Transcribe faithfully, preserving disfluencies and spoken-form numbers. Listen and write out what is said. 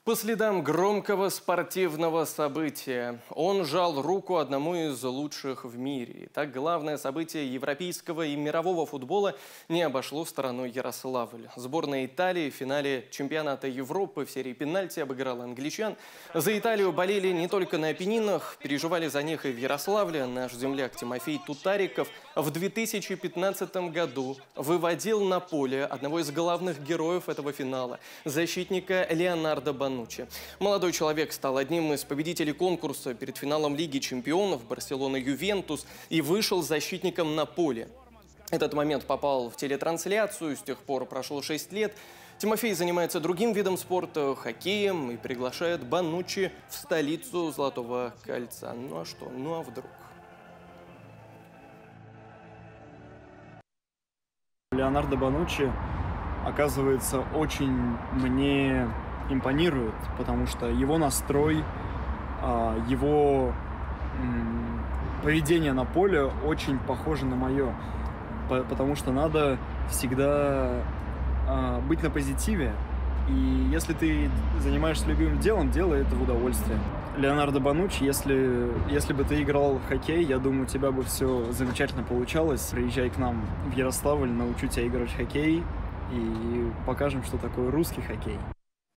По следам громкого спортивного события. Он жал руку одному из лучших в мире. Так главное событие европейского и мирового футбола не обошло стороной Ярославль. Сборная Италии в финале чемпионата Европы в серии пенальти обыграла англичан. За Италию болели не только на Апеннинах, переживали за них и в Ярославле. Наш земляк Тимофей Тутариков в две тысячи пятнадцатом году выводил на поле одного из главных героев этого финала – защитника Леонардо Бонуччи. Молодой человек стал одним из победителей конкурса перед финалом Лиги чемпионов Барселона-Ювентус и вышел защитником на поле. Этот момент попал в телетрансляцию, с тех пор прошло шесть лет. Тимофей занимается другим видом спорта – хоккеем, и приглашает Бонуччи в столицу Золотого кольца. Ну а что? Ну а вдруг? Леонардо Бонуччи, оказывается, очень мне импонирует, потому что его настрой, его поведение на поле очень похоже на мое, потому что надо всегда быть на позитиве, и если ты занимаешься любимым делом, делай это в удовольствие. Леонардо Бонуччи, если, если бы ты играл в хоккей, я думаю, у тебя бы все замечательно получалось. Приезжай к нам в Ярославль, научу тебя играть в хоккей и покажем, что такое русский хоккей.